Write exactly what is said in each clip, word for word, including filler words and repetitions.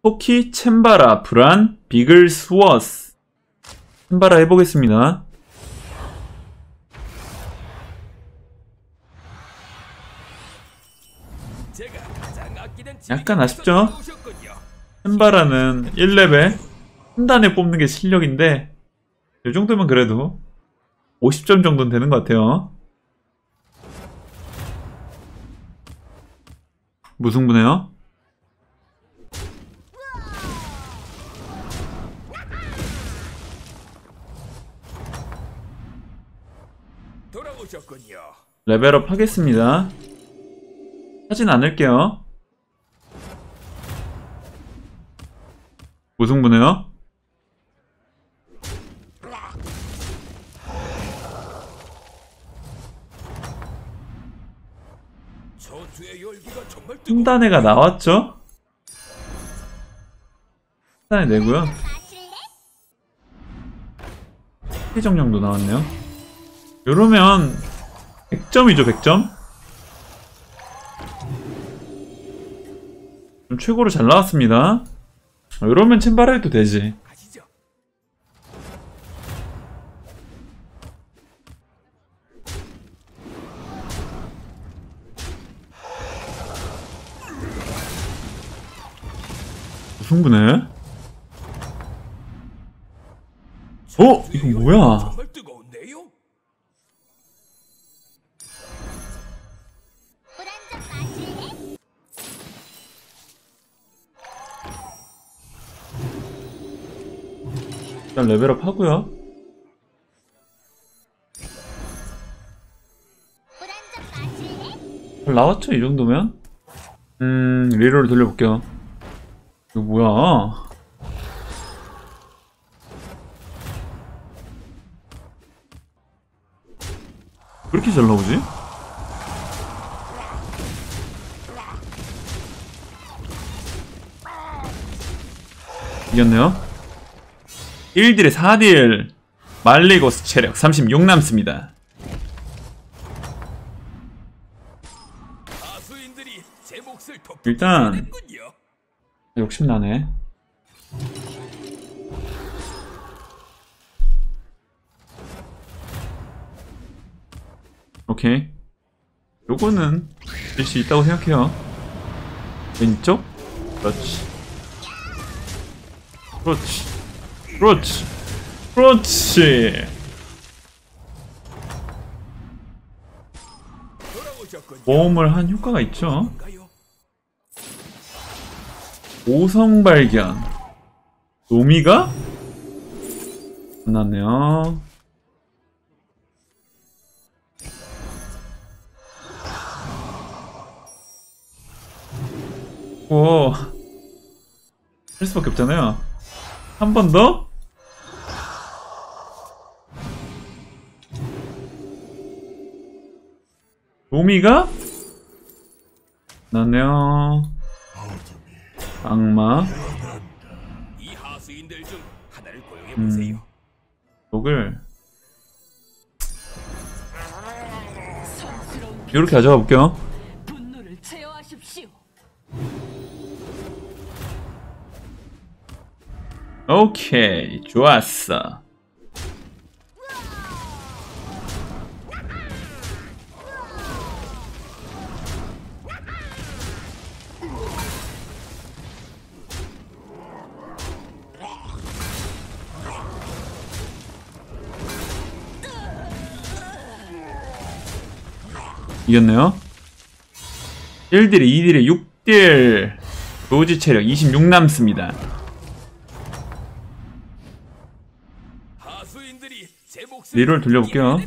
토키, 챔바라, 브란, 비글스워스. 챔바라 해보겠습니다. 약간 아쉽죠? 챔바라는 일 레벨 한 단에 뽑는 게 실력인데 이 정도면 그래도 오십 점 정도는 되는 것 같아요. 무승부네요. 돌아오셨군요. 레벨업 하겠습니다. 하진 않을게요. 무승부네요. 한 단에가 나왔죠? 한 단에 내고요. 해정령도 나왔네요. 이러면 백 점이죠, 백 점? 좀 최고로 잘 나왔습니다. 이러면 챔바라 해도 되지. 무승부네. 어? 이거 뭐야? 일단 레벨업 하고요. 잘 나왔죠, 이 정도면? 음, 리롤 돌려볼게요. 이거 뭐야? 왜 이렇게 잘 나오지? 이겼네요. 일 딜에 사 딜. 말리고스 체력 삼십육 남습니다. 일단 욕심나네. 오케이, 요거는 질 수 있다고 생각해요. 왼쪽? 그렇지 그렇지 그렇지 그렇지. 모험을 한 효과가 있죠. 오성 발견. 노미가? 끝났네요. 오, 할 수밖에 없잖아요. 한 번 더? 노미가? 끝났네요. 악마. 음, 독을 이렇게 가져가 볼게요. 오케이, 좋았어. 이겼네요. 일 딜에 이 딜에 육 딜. 로지 체력 이십육 남습니다. 리롤 돌려볼게요.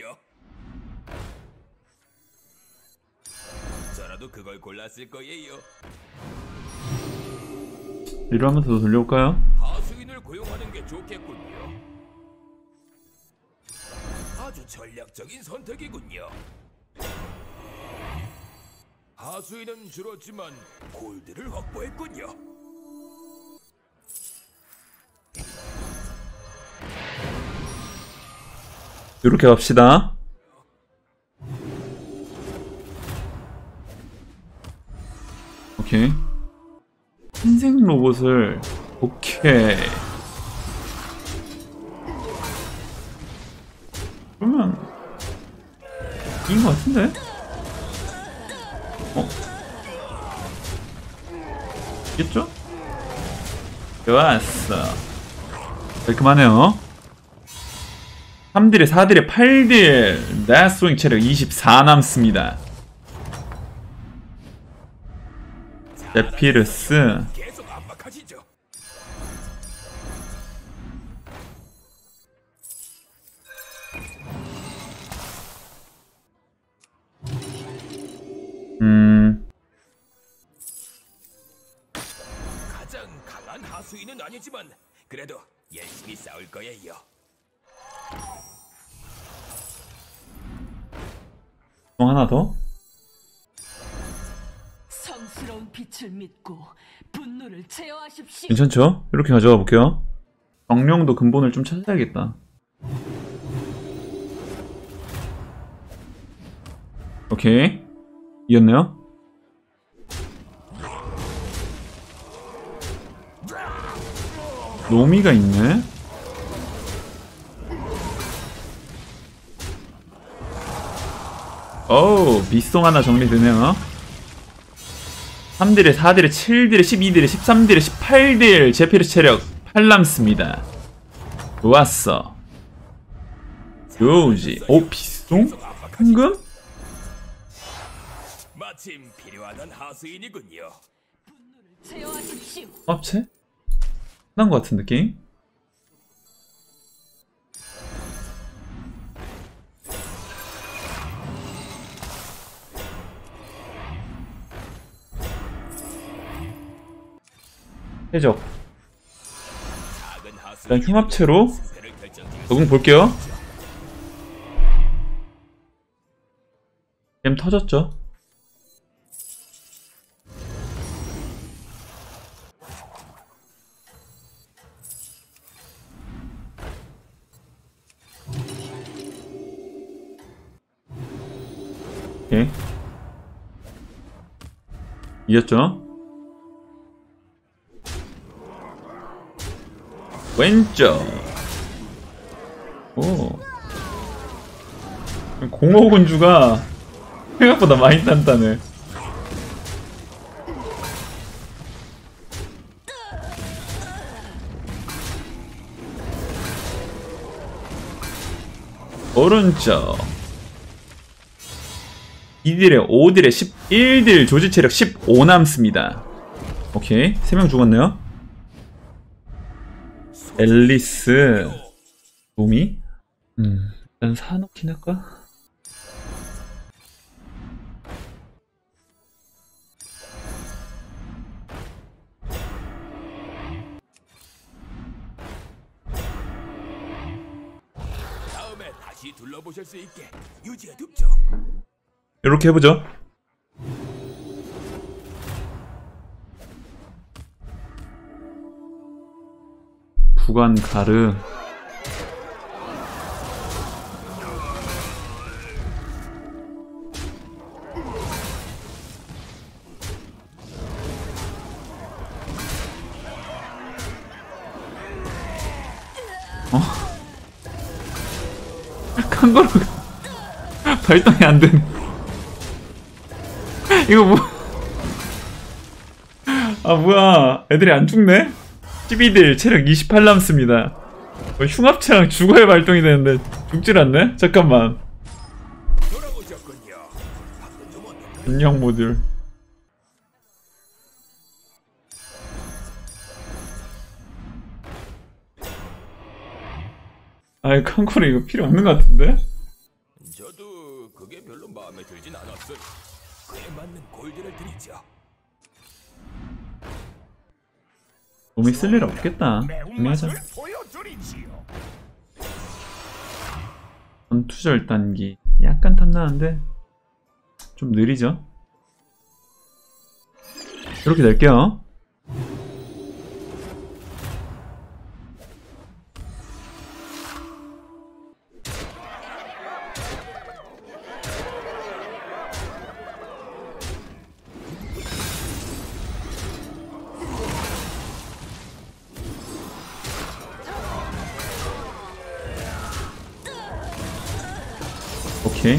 리롤 한 번 더 돌려볼까요? 아주 전략적인 선택이군요. 하수인은 줄었지만 골드를 확보했군요. 이렇게 갑시다. 오케이. 인생 로봇을 오케이. 그러면 이긴 것 같은데? 어? 이겼죠? 좋았어. 깔끔하네요. 삼 딜에 사 딜에 팔 딜. 나스윙 체력 이십사 남습니다. 제피르스. 계속 압박하시죠. 음. 가장 강한 하수인은 아니지만 그래도 열심히 싸울 거예요. 또 하나 더? 성스러운 빛을 믿고 분노를 제어하십시오. 괜찮죠? 이렇게 가져가 볼게요. 정령도 근본을 좀 찾아야겠다. 오케이. 이겼네요. 노미가 있네. 어우, 비송 하나 정리되네요. 삼 딜에 사 딜에 칠 딜에 십이 딜에 십삼 딜에 십팔 딜. 제피르스 체력 팔 남습니다. 좋았어. 요지. 오, 비송? 황금? 마침 필요하던 하수인이군요. 분노를 제어하십시오. 합체? 끝난 것 같은 느낌? 해적. 작은 하수인 일단 흉합체로 승패를 결정짓는 적응 볼게요. 게임 터졌죠? 오케이. 이겼죠? 왼쪽. 오. 공허군주가 생각보다 많이 단단해. 오른쪽. 이 딜에 오 딜에 십일 딜. 조지 체력 십오 남습니다. 오케이. 세 명 죽었네요. 앨리스. 도미? 음, 일단 사놓긴 할까? 다음에 다시 둘러보실 수 있게 유지해둡죠. 이렇게 해보죠. 부관 가르. 어? 칸거루가 발동이 안 되네. 이거 뭐? 아 뭐야? 애들이 안 죽네? 십이 딜 체력 이십팔 남습니다. 뭐 흉합체랑 죽어야 발동이 되는데 죽질 않네? 잠깐만. 돌아오셨군요. 밖은 좀 어떤가요? 인형 모듈. 아이 칸코르 이거 필요 없는 것 같은데? 저도 그게 별로 마음에 들진 않았어요. 그에 맞는 골드를 드리죠. 몸이 쓸 일 없겠다. 정리하자. 보여드리지요. 전투절 단기. 약간 탐나는데 좀 느리죠? 이렇게 낼게요. 오케이.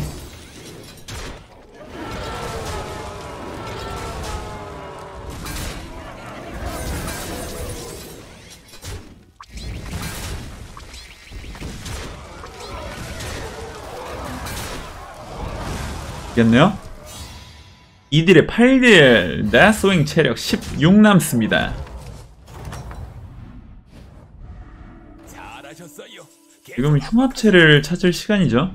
겠네요. 이 딜에 팔 딜, 나스윙 체력 십육 남습니다. 잘하셨어요. 지금은 흉합체를 찾을 시간이죠.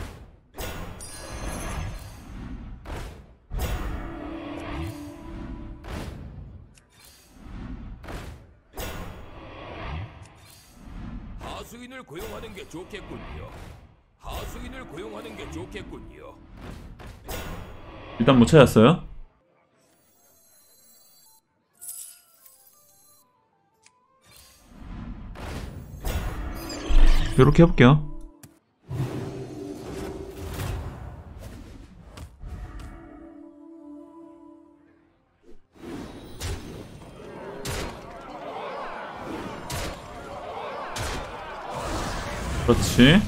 하수인을 고용하는 게 좋겠군요. 하수인을 고용하는 게 좋겠군요. 일단 못 찾았어요. 이렇게 해볼게요. 그렇지.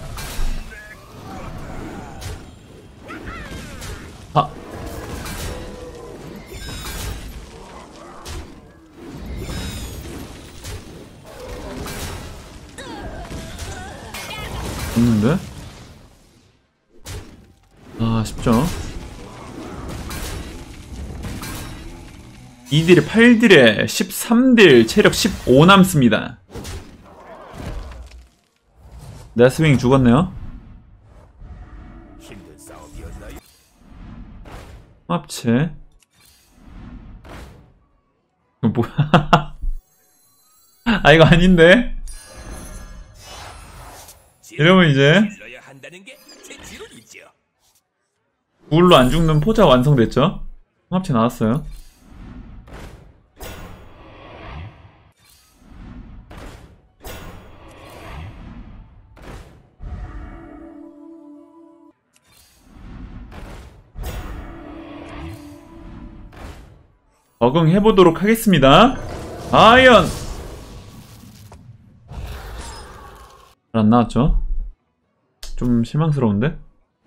아. 없는데? 아, 아쉽죠. 이 딜에 팔 딜에 십삼 딜, 체력 십오 남습니다. 나스윙 죽었네요. 힘든 싸움이었나요? 합체. 이거 뭐야? 아, 이거 아닌데? 이러면 이제 질러야 한다는 게 제 지론이죠. 구울로 안 죽는 포자 완성됐죠? 합체 나왔어요. 적응해보도록 하겠습니다. 아이언! 잘 안 나왔죠? 좀 실망스러운데?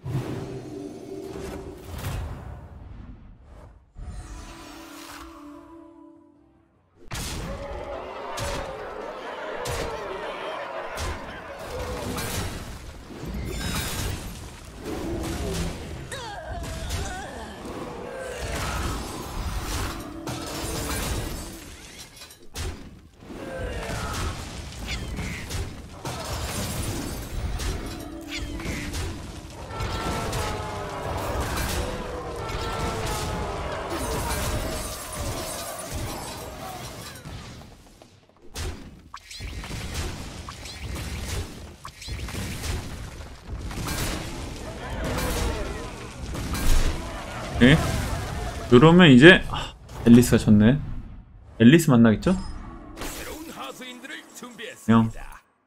네. 그러면 이제 아, 앨리스가 졌네. 앨리스 만나겠죠? 새로운 하수인들을 형. 준비했습니다.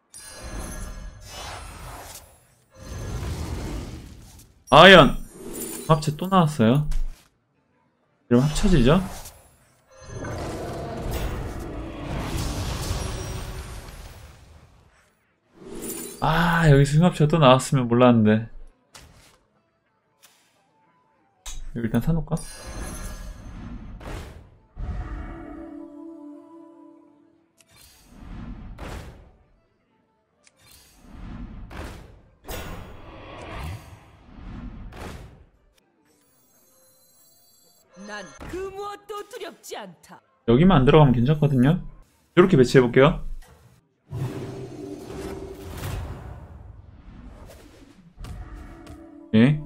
아이언! 합체 또 나왔어요. 그럼 합쳐지죠? 아, 여기서 흉합체가 또 나왔으면 몰랐는데. 이거 일단 사놓을까? 난 그 무엇도 두렵지 않다. 여기만 안 들어가면 괜찮거든요? 이렇게 배치해볼게요. 예.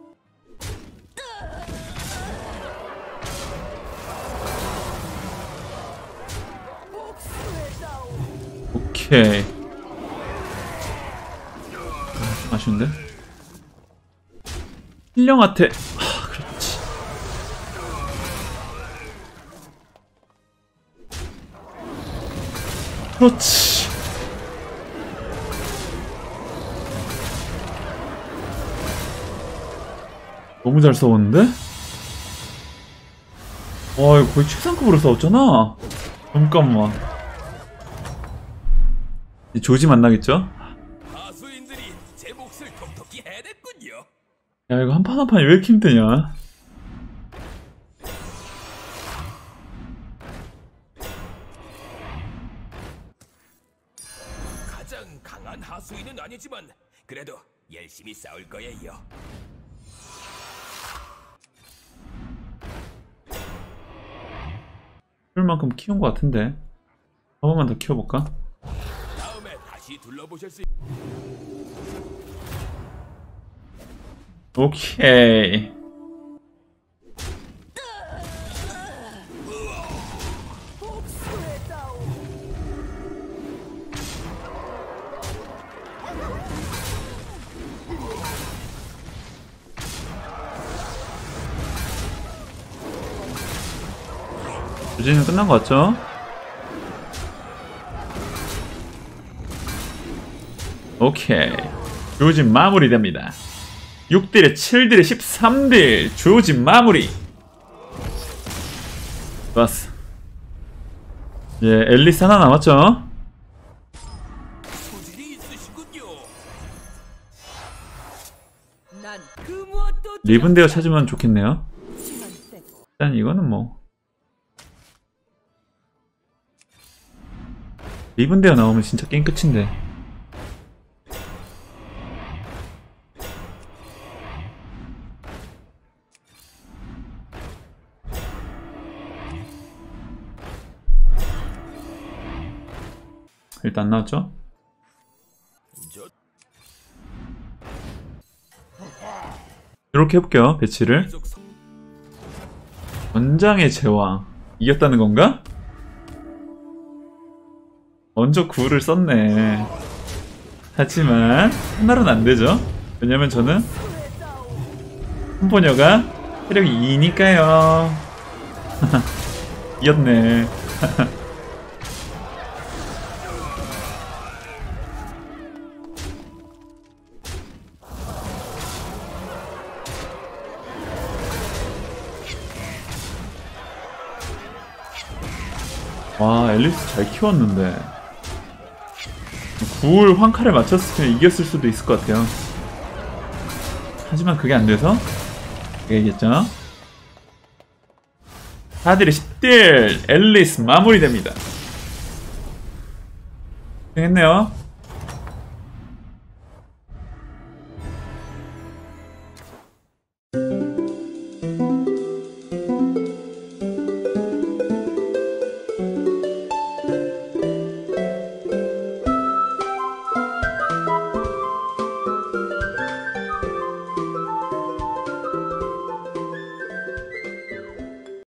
오케이. 아, 좀 아쉬운데? 힐령한테 아, 그렇지. 그렇지. 너무 잘 싸웠는데? 와, 이거 거의 최상급으로 싸웠잖아. 잠깐만. 이제 조지 만나겠죠? 하수인들이 제 몫을 톡톡히 해냈군요. 야, 이거 한 판 한 판이 왜 이렇게 힘드냐? 가장 강한 하수인은 아니지만 그래도 열심히 싸울 거예요. 키울 만큼 키운 것 같은데. 한 번만 더 키워볼까? 다음에 다시 둘러보실 수. 오케이. 복수의 싸움. 주제는 끝난 것 같죠? 오케이. 조진 마무리됩니다. 육 딜에 칠 딜에 십삼 딜. 조진 마무리. 좋았어. 이제 앨리스 하나 남았죠? 소질이 있으시군요. 난 그 무엇도 리븐데어 찾으면 좋겠네요. 두렵지만 빼고. 일단 이거는 뭐 리븐데어 나오면 진짜 게임 끝인데. 일단 안 나왔죠? 저 이렇게 해볼게요. 배치를. 계속 서- 원장의 제왕 이겼다는 건가? 먼저 구를 썼네. 하지만 하나로는 안 되죠. 왜냐면 저는 복수의 싸움. 콤보녀가 체력이 이니까요. 이겼네. 와, 앨리스 잘 키웠는데 구울 황칼을 맞췄으면 이겼을 수도 있을 것 같아요. 하지만 그게 안 돼서 그게 이겼죠. 사 딜에 십 딜 앨리스 마무리됩니다. 고생했네요.